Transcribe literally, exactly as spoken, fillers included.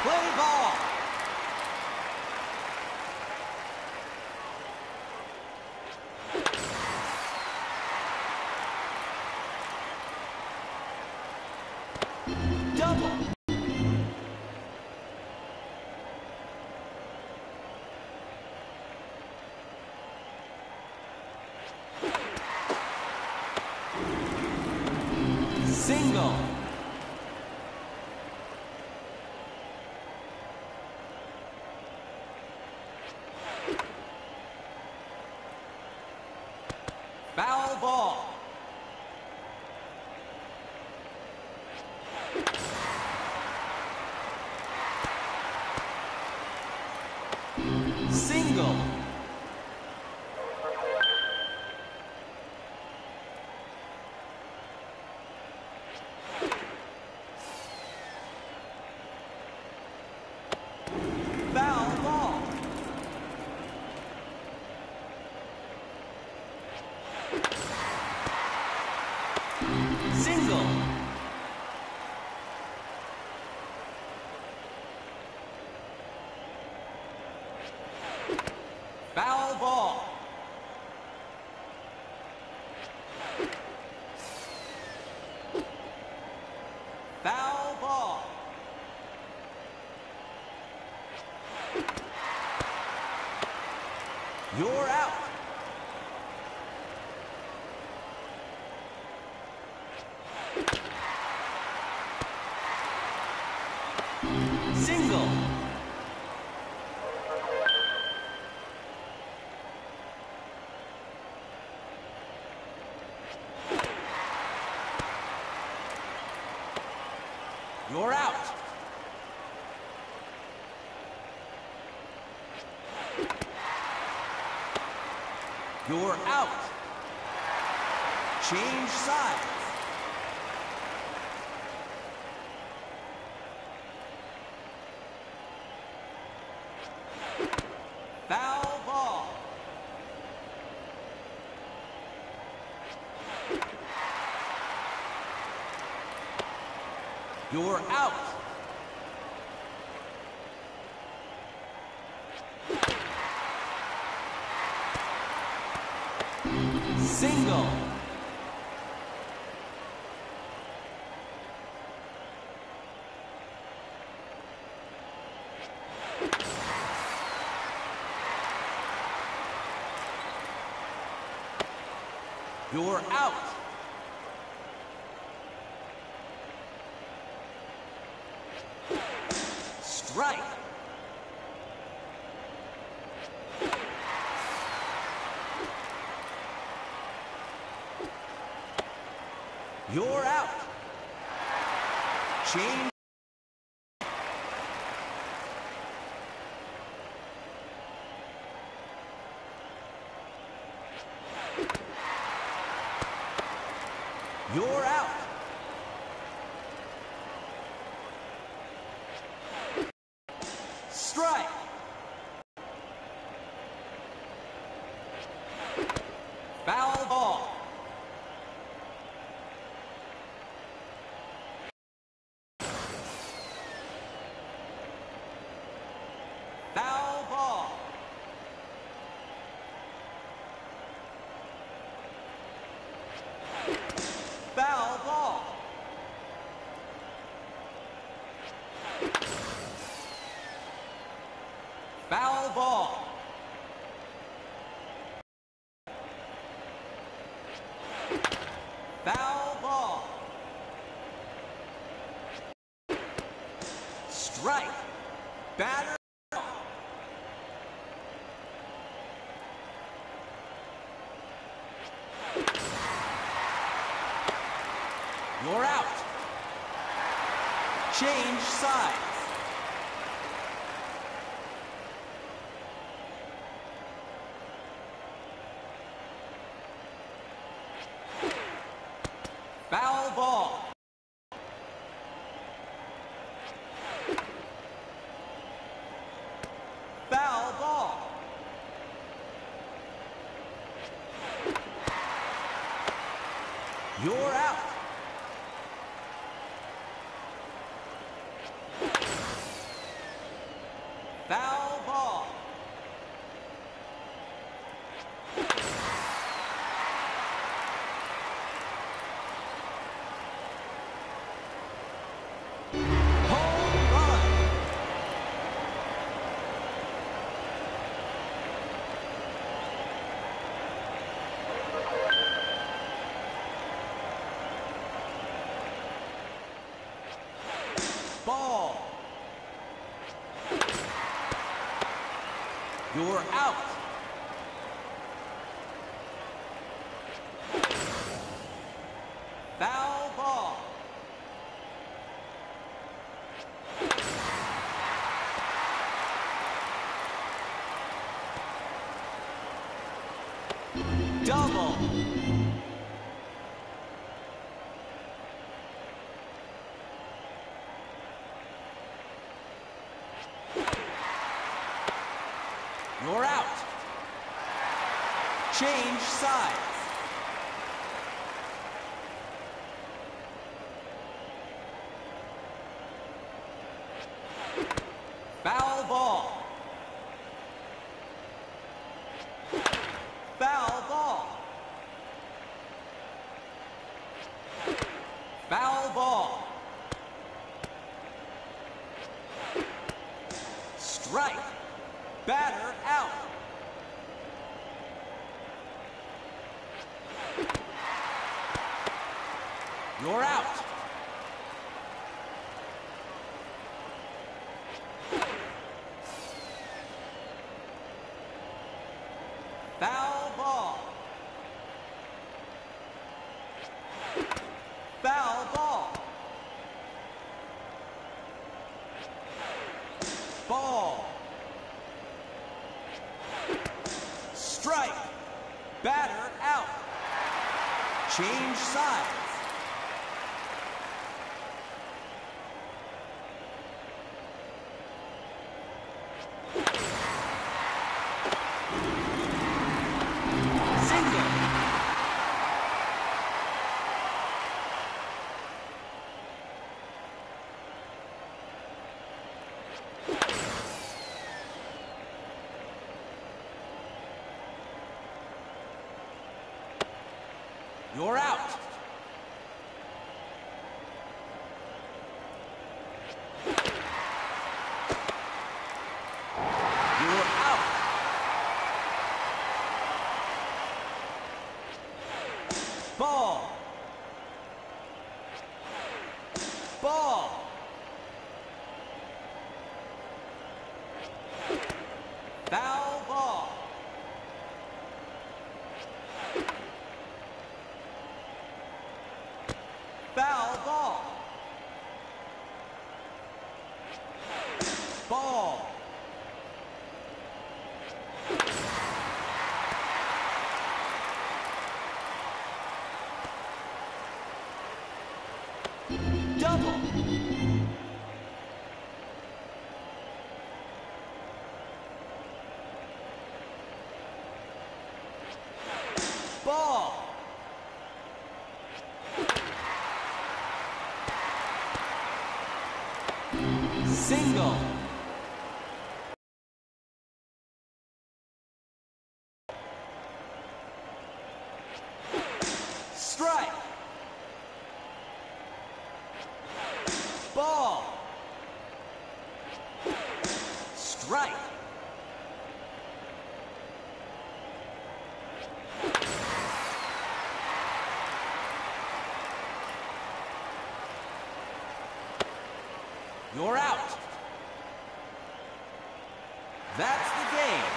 Play ball. Double. Single. Foul ball. Single. Foul ball. Single. Foul ball. Foul ball. You're out. Single. You're out. You're out. Change sides. Foul ball. You're out. Single. You're out. Strike. You're out. Change. You're out. Strike. Foul ball. Foul ball. Foul ball. Foul ball. Foul ball. Strike. Batter. You're out. Change sides. Foul ball. Foul ball. You're out. You're out. Foul ball. Double. You're out. Change sides. Foul ball. Foul ball. Foul ball. Strike. Batter out. You're out. Foul ball. Foul ball. Ball. Strike. Batter out. Change sides. Single. You're out. You're out. Ball. Ball. Foul ball. Foul ball. Ball. Double. Ball. Single. Strike. Ball. Strike. You're out. That's the game.